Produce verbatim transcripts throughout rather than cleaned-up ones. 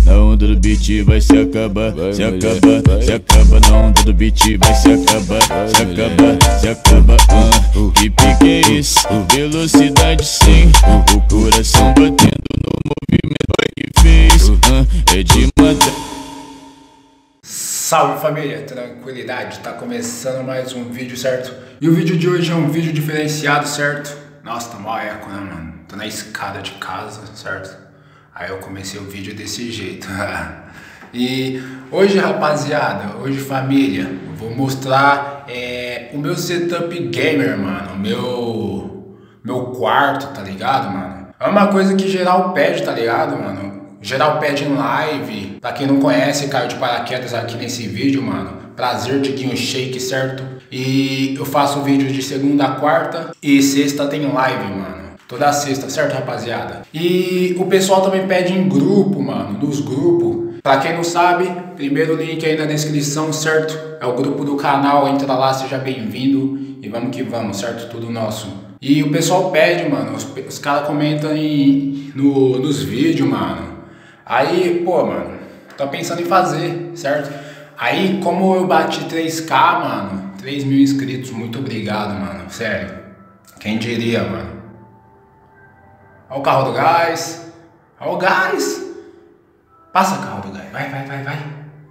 Na onda do beat vai se acabar, se acaba, se acaba. Na onda do beat vai se acabar, se acaba, se acaba. uh. Que pique é esse? Velocidade cem, o coração batendo no movimento que fez. uh. É de matar. Salve família, tranquilidade, tá começando mais um vídeo, certo? E o vídeo de hoje é um vídeo diferenciado, certo? Nossa, tá mó eco, né, mano? Tô na escada de casa, certo? Aí eu comecei o vídeo desse jeito. E hoje, rapaziada, hoje família, eu vou mostrar é, o meu setup gamer, mano. Meu, meu quarto, tá ligado, mano? É uma coisa que geral pede, tá ligado, mano? Geral pede em live. Pra quem não conhece, caiu de paraquedas aqui nesse vídeo, mano. Prazer, Diguinho Shake, certo? E eu faço vídeo de segunda a quarta e sexta tem live, mano. Toda sexta, certo, rapaziada? E o pessoal também pede em grupo, mano. Nos grupos. Pra quem não sabe, primeiro link aí na descrição, certo? É o grupo do canal, entra lá, seja bem-vindo. E vamos que vamos, certo? Tudo nosso. E o pessoal pede, mano. Os, os caras comentam em, no, nos vídeos, mano. Aí, pô, mano, tô pensando em fazer, certo? Aí, como eu bati três K, mano, três mil inscritos, muito obrigado, mano, sério. Quem diria, mano? Olha o carro do gás, olha o gás. Passa o carro do gás, vai, vai, vai, vai.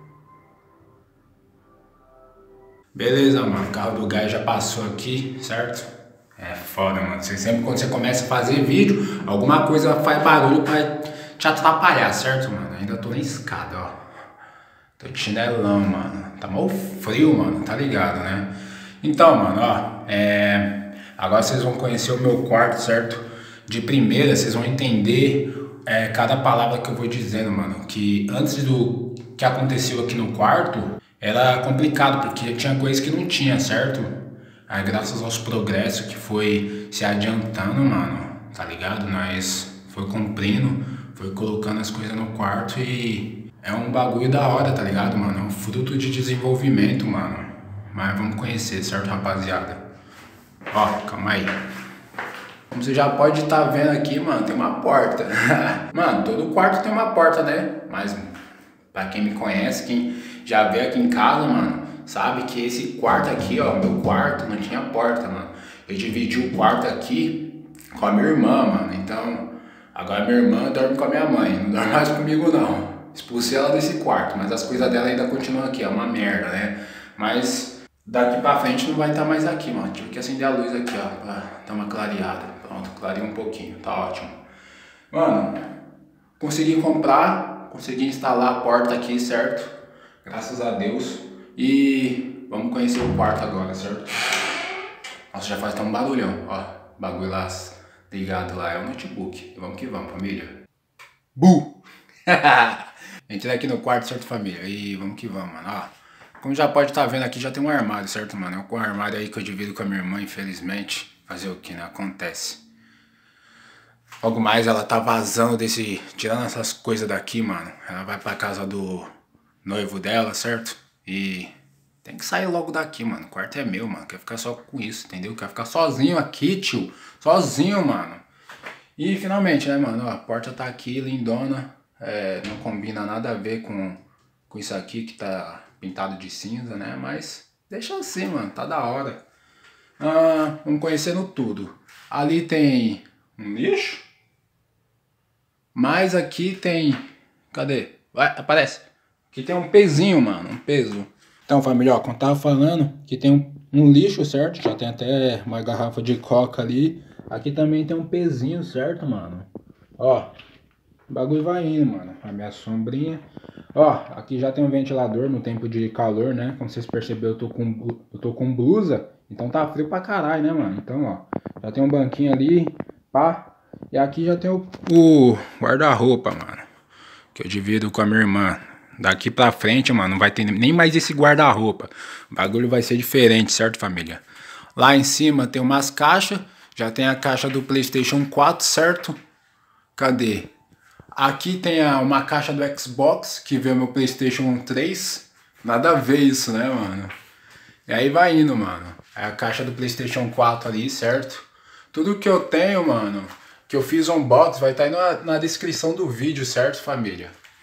Beleza, mano, o carro do gás já passou aqui, certo? É foda, mano, você sempre quando você começa a fazer vídeo, alguma coisa faz barulho pra te atrapalhar, certo, mano? Ainda tô na escada, ó. Tô de chinelão, mano. Tá mal frio, mano, tá ligado, né? Então, mano, ó, é... agora vocês vão conhecer o meu quarto, certo? De primeira, vocês vão entender é, cada palavra que eu vou dizendo, mano. Que antes do que aconteceu aqui no quarto, era complicado, porque tinha coisa que não tinha, certo? Aí, graças aos progressos que foi se adiantando, mano, tá ligado? Nós foi cumprindo, foi colocando as coisas no quarto e é um bagulho da hora, tá ligado, mano? É um fruto de desenvolvimento, mano. Mas vamos conhecer, certo, rapaziada? Ó, calma aí. Como você já pode estar tá vendo aqui, mano, tem uma porta. Mano, todo quarto tem uma porta, né? Mas pra quem me conhece, quem já veio aqui em casa, mano, sabe que esse quarto aqui, ó, meu quarto, não tinha porta, mano. Eu dividi o quarto aqui com a minha irmã, mano. Então, agora minha irmã dorme com a minha mãe, não dorme mais comigo não. Expulsei ela desse quarto, mas as coisas dela ainda continuam aqui, é uma merda, né? Mas daqui pra frente não vai estar mais aqui, mano. Tive que acender a luz aqui, ó, pra dar uma clareada. Pronto, clareei um pouquinho, tá ótimo. Mano, consegui comprar, consegui instalar a porta aqui, certo? Graças a Deus. E vamos conhecer o quarto agora, certo? Nossa, já faz até um barulhão, ó. Bagulho lá ligado lá, é o notebook. Vamos que vamos, família. Bu! Entrei aqui no quarto, certo, família? E vamos que vamos, mano, ó. Como já pode estar vendo aqui, já tem um armário, certo, mano? É um armário aí que eu divido com a minha irmã, infelizmente. Fazer o que, né? Acontece. Logo mais, ela tá vazando desse... Tirando essas coisas daqui, mano. Ela vai pra casa do noivo dela, certo? E... tem que sair logo daqui, mano. O quarto é meu, mano. Quer ficar só com isso, entendeu? Quer ficar sozinho aqui, tio. Sozinho, mano. E finalmente, né, mano? Ó, a porta tá aqui, lindona. É, não combina nada a ver com, com isso aqui que tá pintado de cinza, né? Mas deixa assim, mano. Tá da hora. Ah, vamos conhecendo tudo. Ali tem um lixo. Mas aqui tem... cadê? Vai, aparece. Aqui tem um pezinho, mano. Um peso. Então, família, ó, como eu tava falando, que tem um, um lixo, certo? Já tem até uma garrafa de coca ali. Aqui também tem um pezinho, certo, mano? Ó, o bagulho vai indo, mano. A minha sombrinha. Ó, aqui já tem um ventilador no tempo de calor, né? Como vocês perceberam, eu tô com, eu tô com blusa. Então tá frio pra caralho, né, mano? Então, ó, já tem um banquinho ali, pá. E aqui já tem o, o guarda-roupa, mano. Que eu divido com a minha irmã. Daqui pra frente, mano, não vai ter nem mais esse guarda-roupa. O bagulho vai ser diferente, certo, família? Lá em cima tem umas caixas. Já tem a caixa do PlayStation quatro, certo? Cadê? Aqui tem a, uma caixa do Xbox, que veio meu PlayStation três. Nada a ver isso, né, mano? E aí vai indo, mano. É a caixa do PlayStation quatro ali, certo? Tudo que eu tenho, mano, que eu fiz unbox, vai estar aí na, na descrição do vídeo, certo, família?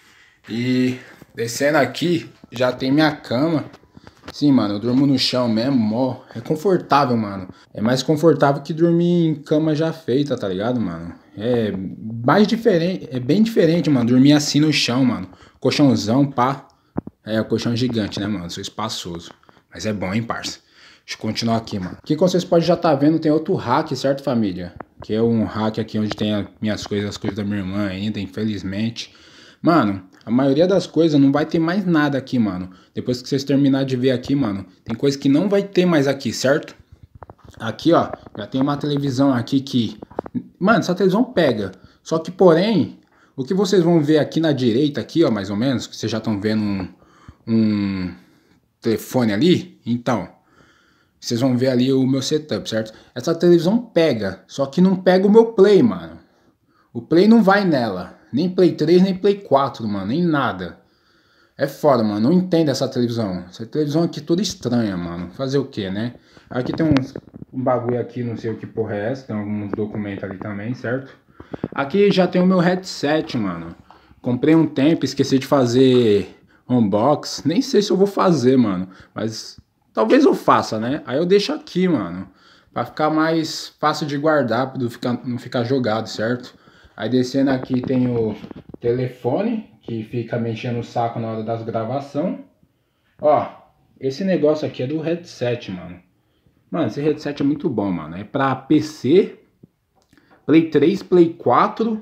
E descendo aqui, já tem minha cama. Sim, mano, eu durmo no chão mesmo, ó. É confortável, mano. É mais confortável que dormir em cama já feita, tá ligado, mano? É mais diferente, é bem diferente, mano, dormir assim no chão, mano. Colchãozão, pá. É, o colchão gigante, né, mano? Sou espaçoso. Mas é bom, hein, parça? Deixa eu continuar aqui, mano. Aqui, como vocês podem já estar tá vendo, tem outro rack, certo, família? Que é um rack aqui onde tem as minhas coisas, as coisas da minha irmã ainda, infelizmente. Mano, a maioria das coisas não vai ter mais nada aqui, mano. Depois que vocês terminarem de ver aqui, mano, tem coisa que não vai ter mais aqui, certo? Aqui, ó, já tem uma televisão aqui que... Mano, essa televisão pega. Só que, porém, o que vocês vão ver aqui na direita, aqui, ó, mais ou menos, que vocês já estão vendo um, um telefone ali, então... Vocês vão ver ali o meu setup, certo? Essa televisão pega, só que não pega o meu Play, mano. O Play não vai nela. Nem Play três, nem Play quatro, mano. Nem nada. É foda, mano. Não entendo essa televisão. Essa televisão aqui toda estranha, mano. Fazer o que, né? Aqui tem uns, um bagulho aqui, não sei o que porra é essa. Tem alguns documentos ali também, certo? Aqui já tem o meu headset, mano. Comprei um tempo, esqueci de fazer unbox. Nem sei se eu vou fazer, mano. Mas... talvez eu faça, né? Aí eu deixo aqui, mano. Pra ficar mais fácil de guardar, pra não ficar, não ficar jogado, certo? Aí descendo aqui tem o telefone, que fica mexendo o saco na hora das gravações. Ó, esse negócio aqui é do headset, mano. Mano, esse headset é muito bom, mano. É pra P C, Play três, Play quatro.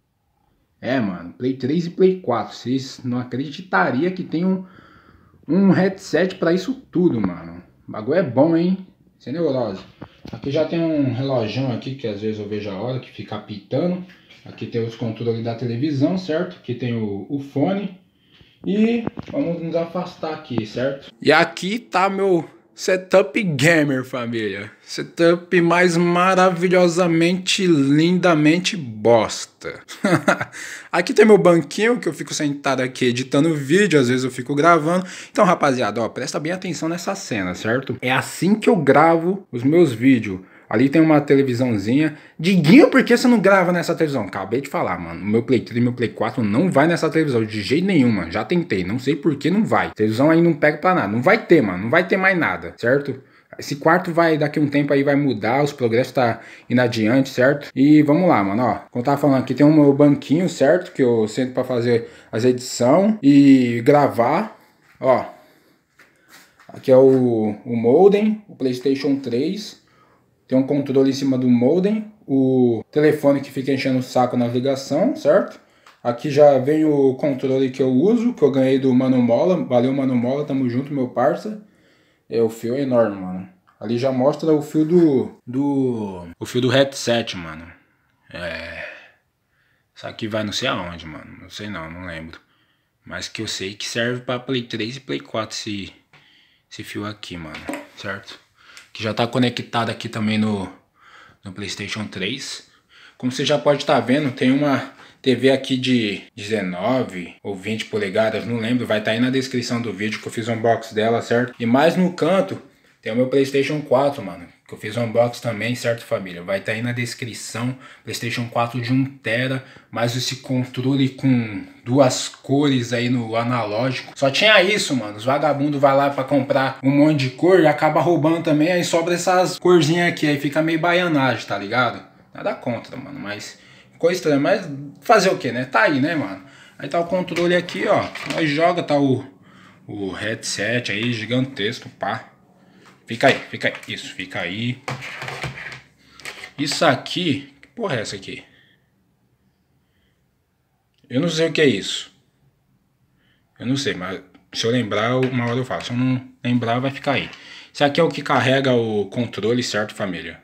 É, mano, Play três e Play quatro. Vocês não acreditariam que tem um... um headset pra isso tudo, mano. O bagulho é bom, hein? Sem neurose. Aqui já tem um relógio aqui, que às vezes eu vejo a hora, que fica apitando. Aqui tem os controles da televisão, certo? Aqui tem o, o fone. E vamos nos afastar aqui, certo? E aqui tá meu setup gamer, família. Setup mais maravilhosamente, lindamente bosta. Aqui tem meu banquinho, que eu fico sentado aqui editando vídeo, às vezes eu fico gravando. Então, rapaziada, ó, presta bem atenção nessa cena, certo? É assim que eu gravo os meus vídeos. Ali tem uma televisãozinha. Diguinho, por que você não grava nessa televisão? Acabei de falar, mano. O meu Play três e meu Play quatro não vai nessa televisão de jeito nenhum, mano. Já tentei, não sei por que não vai. A televisão aí não pega pra nada. Não vai ter, mano. Não vai ter mais nada, certo? Esse quarto vai, daqui a um tempo aí vai mudar, os progressos tá indo adiante, certo? E vamos lá, mano, ó. Como eu tava falando aqui, tem um meu banquinho, certo? Que eu sento pra fazer as edições e gravar, ó. Aqui é o, o modem, o PlayStation três. Tem um controle em cima do modem, o telefone que fica enchendo o saco na ligação, certo? Aqui já vem o controle que eu uso, que eu ganhei do Mano Mola. Valeu, Mano Mola, tamo junto, meu parça. É, o fio é enorme, mano. Ali já mostra o fio do... do o fio do headset, mano. É... Isso aqui vai não sei aonde, mano. Não sei não, não lembro. Mas que eu sei que serve pra Play três e Play quatro esse, esse fio aqui, mano. Certo? Que já tá conectado aqui também no, no PlayStation três. Como você já pode estar vendo, tem uma T V aqui de dezenove ou vinte polegadas, não lembro. Vai estar aí na descrição do vídeo que eu fiz um unboxing dela, certo? E mais no canto tem o meu PlayStation quatro, mano, que eu fiz um unboxing também, certo, família? Vai estar aí na descrição. PlayStation quatro de um tera, mais esse controle com duas cores aí no analógico. Só tinha isso, mano. Os vagabundos vai lá pra comprar um monte de cor e acaba roubando também. Aí sobra essas corzinhas aqui, aí fica meio baianagem, tá ligado? Nada contra, mano, mas ficou estranho. Mas fazer o que, né? Tá aí, né, mano? Aí tá o controle aqui, ó. Nós joga, tá o, o headset aí, gigantesco, pá. Fica aí, fica aí. Isso, fica aí. Isso aqui... Que porra é essa aqui? Eu não sei o que é isso. Eu não sei, mas se eu lembrar, uma hora eu falo. Se eu não lembrar, vai ficar aí. Isso aqui é o que carrega o controle, certo, família?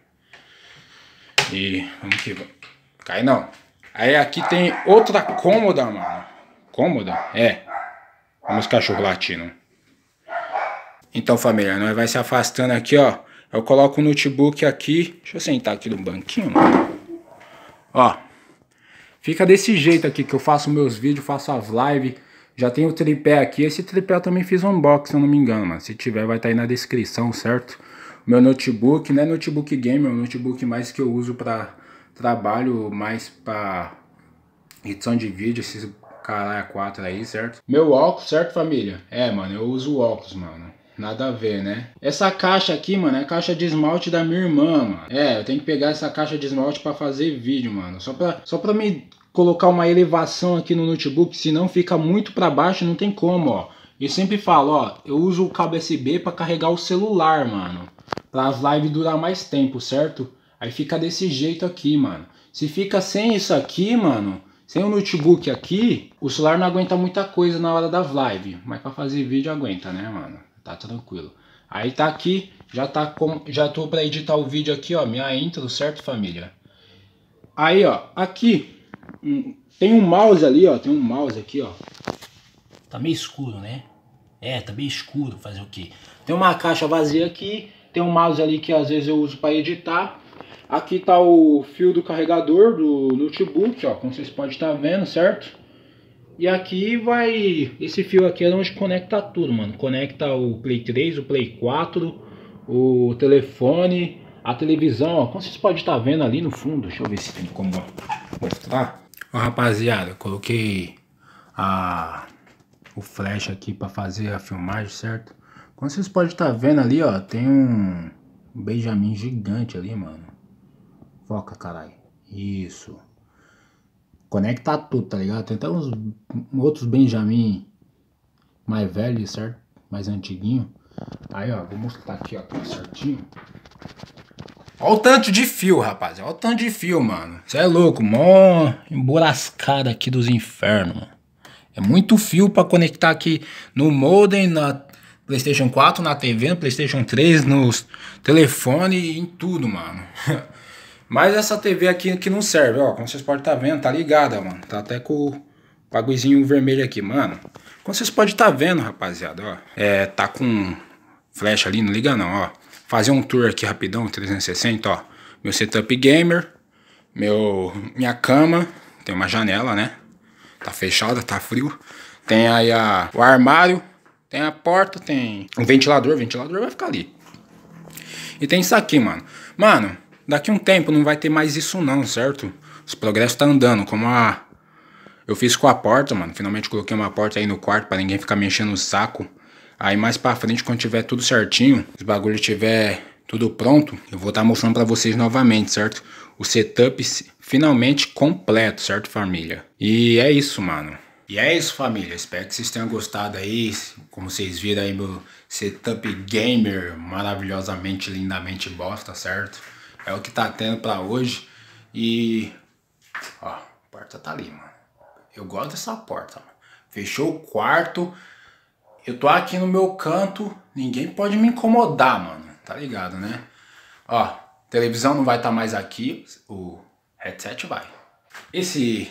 E vamos que vamos. Cai não. Aí aqui tem outra cômoda, mano. Cômoda? É. Vamos cachorro latino. Então, família, nós vai se afastando aqui, ó. Eu coloco o notebook aqui. Deixa eu sentar aqui no banquinho, mano. Ó. Fica desse jeito aqui que eu faço meus vídeos, faço as lives. Já tem o tripé aqui. Esse tripé eu também fiz um unboxing, se eu não me engano, mano. Se tiver, vai estar aí na descrição, certo? Meu notebook, não é notebook gamer, é um notebook mais que eu uso pra trabalho, mais pra edição de vídeo, esses caralho, quatro aí, certo? Meu óculos, certo, família? É, mano, eu uso óculos, mano. Nada a ver, né? Essa caixa aqui, mano, é caixa de esmalte da minha irmã, mano. É, eu tenho que pegar essa caixa de esmalte pra fazer vídeo, mano. Só pra, só pra me colocar uma elevação aqui no notebook, senão fica muito pra baixo, não tem como, ó. Eu sempre falo, ó, eu uso o cabo U S B pra carregar o celular, mano. Pra as lives durar mais tempo, certo? Aí fica desse jeito aqui, mano. Se fica sem isso aqui, mano, sem o notebook aqui, o celular não aguenta muita coisa na hora das lives. Mas pra fazer vídeo aguenta, né, mano? Tá tranquilo. Aí tá aqui, já tá com, já tô pra editar o vídeo aqui, ó, minha intro, certo, família? Aí, ó, aqui um, tem um mouse ali, ó, tem um mouse aqui, ó. Tá meio escuro, né? É, tá meio escuro, fazer o quê? Tem uma caixa vazia aqui, tem um mouse ali que às vezes eu uso pra editar. Aqui tá o fio do carregador do notebook, ó, como vocês podem estar vendo, certo? E aqui vai, esse fio aqui é onde conecta tudo, mano. Conecta o Play três, o Play quatro, o telefone, a televisão, ó. Como vocês podem estar vendo ali no fundo, deixa eu ver se tem como mostrar. Ó, rapaziada, eu coloquei a, o flash aqui para fazer a filmagem, certo? Como vocês podem estar vendo ali, ó, tem um, um Benjamin gigante ali, mano. Foca, caralho. Isso. Conecta tudo, tá ligado? Tem até uns outros Benjamin mais velhos, certo? Mais antiguinho. Aí, ó, vou mostrar aqui, ó, tudo certinho. Olha o tanto de fio, rapaz. Olha o tanto de fio, mano. Você é louco, mó emborascada aqui dos infernos, mano. É muito fio pra conectar aqui no modem, na PlayStation quatro, na T V, no PlayStation três, nos telefones e em tudo, mano. Mas essa T V aqui que não serve, ó, como vocês podem estar vendo, tá ligada, mano. Tá até com o bagulhozinho vermelho aqui, mano. Como vocês podem estar vendo, rapaziada, ó. É, tá com flash ali, não liga não, ó. Fazer um tour aqui rapidão, trezentos e sessenta, ó. Meu setup gamer, meu, minha cama, tem uma janela, né? Tá fechada, tá frio. Tem aí a, o armário, tem a porta, tem um ventilador, o ventilador vai ficar ali. E tem isso aqui, mano. Mano... Daqui um tempo não vai ter mais isso não, certo? Os progressos tá andando, como a... Eu fiz com a porta, mano. Finalmente coloquei uma porta aí no quarto pra ninguém ficar me enchendo o saco. Aí mais pra frente, quando tiver tudo certinho, os bagulhos tiver tudo pronto, eu vou estar mostrando pra vocês novamente, certo? O setup finalmente completo, certo, família? E é isso, mano. E é isso, família. Espero que vocês tenham gostado aí. Como vocês viram aí, meu setup gamer maravilhosamente, lindamente bosta, certo? É o que tá tendo pra hoje. E... Ó, a porta tá ali, mano. Eu gosto dessa porta, mano. Fechou o quarto. Eu tô aqui no meu canto. Ninguém pode me incomodar, mano. Tá ligado, né? Ó, televisão não vai estar tá mais aqui. O headset vai. Esse...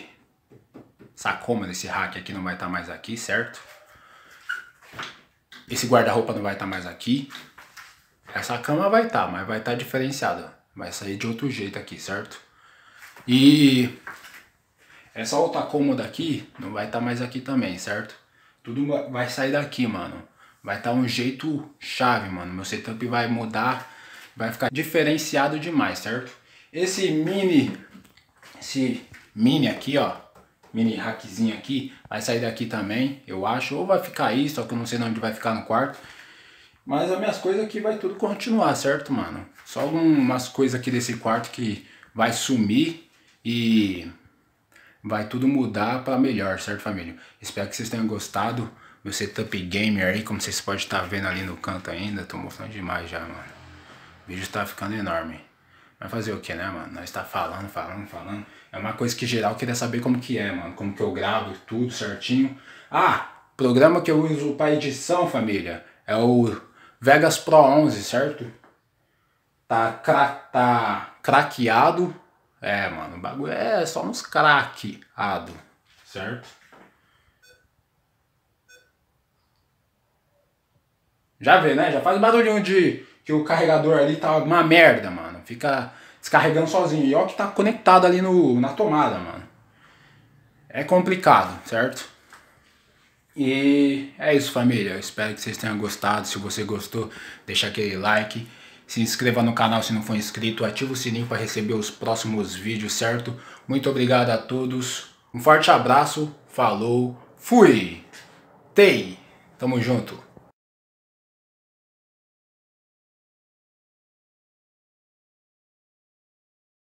Essa cômoda, esse rack aqui não vai estar tá mais aqui, certo? Esse guarda-roupa não vai estar tá mais aqui. Essa cama vai estar, tá, mas vai estar tá diferenciada. Vai sair de outro jeito aqui, certo? E essa outra cômoda aqui não vai estar tá mais aqui também, certo? Tudo vai sair daqui, mano. Vai estar tá um jeito chave, mano. Meu setup vai mudar, vai ficar diferenciado demais, certo? Esse mini, esse mini aqui, ó, mini rackzinho aqui, vai sair daqui também, eu acho. Ou vai ficar aí, só que eu não sei onde vai ficar no quarto. Mas as minhas coisas aqui vai tudo continuar, certo, mano? Só algumas coisas aqui desse quarto que vai sumir e vai tudo mudar pra melhor, certo, família? Espero que vocês tenham gostado. Meu setup gamer aí, como vocês podem estar vendo ali no canto ainda. Tô mostrando demais já, mano. O vídeo tá ficando enorme. Vai fazer o que, né, mano? Nós tá falando, falando, falando. É uma coisa que geral queria saber como que é, mano. Como que eu gravo tudo certinho. Ah, programa que eu uso pra edição, família, é o Vegas Pro onze, certo? Tá, cra tá craqueado. É, mano, o bagulho é só uns craqueado, certo? Já vê, né? Já faz barulhinho de que o carregador ali tá uma merda, mano. Fica descarregando sozinho. E olha que tá conectado ali no, na tomada, mano. É complicado, certo? E é isso, família. Eu espero que vocês tenham gostado. Se você gostou, deixa aquele like. Se inscreva no canal se não for inscrito. Ativa o sininho para receber os próximos vídeos, certo? Muito obrigado a todos. Um forte abraço. falou, fui. Tei, tamo junto.